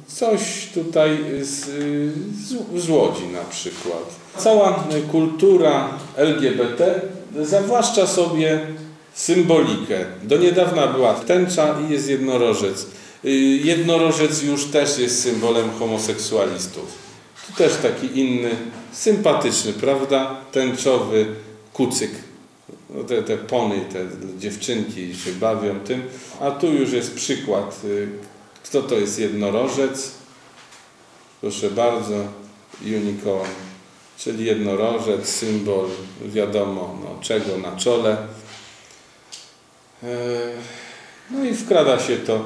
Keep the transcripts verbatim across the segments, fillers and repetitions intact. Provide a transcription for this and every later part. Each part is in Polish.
coś tutaj z, z, z Łodzi na przykład. Cała kultura L G B T zawłaszcza sobie symbolikę. Do niedawna była tęcza i jest jednorożec. Jednorożec już też jest symbolem homoseksualistów. Tu też taki inny, sympatyczny, prawda? Tęczowy kucyk. No te, te pony, te dziewczynki się bawią tym. A tu już jest przykład. Kto to jest jednorożec? Proszę bardzo, unicorn, czyli jednorożec, symbol, wiadomo no, czego na czole. No i wkrada się to.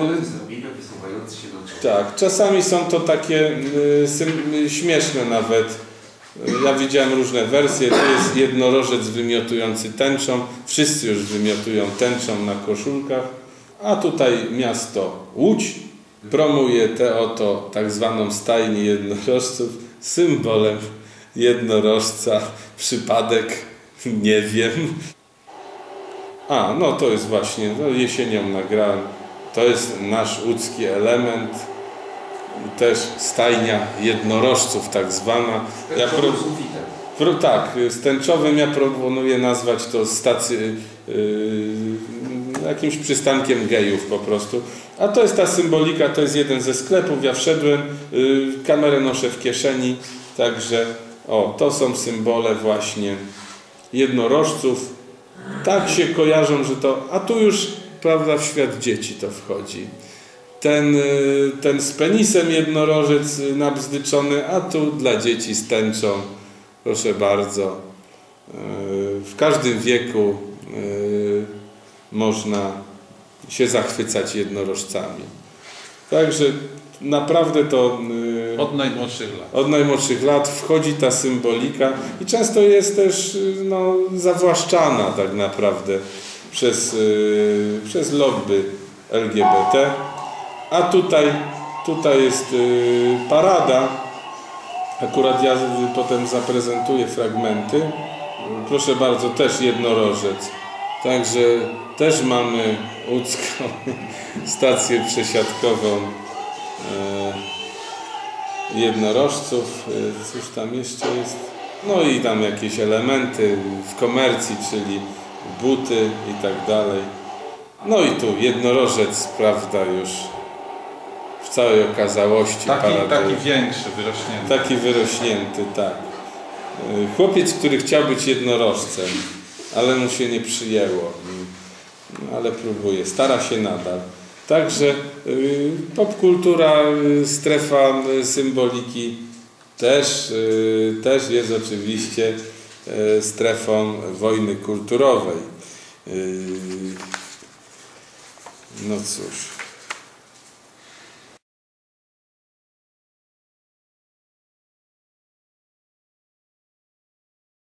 Tak, czasami są to takie śmieszne nawet. Ja widziałem różne wersje. To jest jednorożec wymiotujący tęczą. Wszyscy już wymiotują tęczą na koszulkach. A tutaj miasto Łódź promuje tę oto tak zwaną stajnię jednorożców. Symbolem jednorożca. Przypadek? Nie wiem. A, no to jest właśnie, no jesienią nagrałem. To jest nasz łódzki element. Też stajnia jednorożców tak zwana. Ja pro, pro, tak, z tęczowym ja proponuję nazwać to stację, yy, jakimś przystankiem gejów po prostu. A to jest ta symbolika, to jest jeden ze sklepów. Ja wszedłem, yy, kamerę noszę w kieszeni. Także o, to są symbole właśnie jednorożców. Tak się kojarzą, że to... A tu już, prawda, w świat dzieci to wchodzi. Ten, ten z penisem jednorożec nabzdyczony, a tu dla dzieci z tęczą. Proszę bardzo. W każdym wieku można się zachwycać jednorożcami. Także naprawdę to... Od najmłodszych lat. Od najmłodszych lat wchodzi ta symbolika i często jest też no, zawłaszczana tak naprawdę przez, yy, przez lobby L G B T. A tutaj, tutaj jest yy, parada. Akurat ja potem zaprezentuję fragmenty. Proszę bardzo, też jednorożec. Także też mamy łódzką stację przesiadkową yy, jednorożców. Cóż tam jeszcze jest? No i tam jakieś elementy w komercji, czyli buty i tak dalej. No i tu jednorożec, prawda, już w całej okazałości. Taki, taki większy, wyrośnięty. Taki wyrośnięty, tak. Chłopiec, który chciał być jednorożcem, ale mu się nie przyjęło. No, ale próbuje, stara się nadal. Także y, popkultura, y, strefa y, symboliki też, y, też jest oczywiście y, strefą wojny kulturowej. Y, no cóż.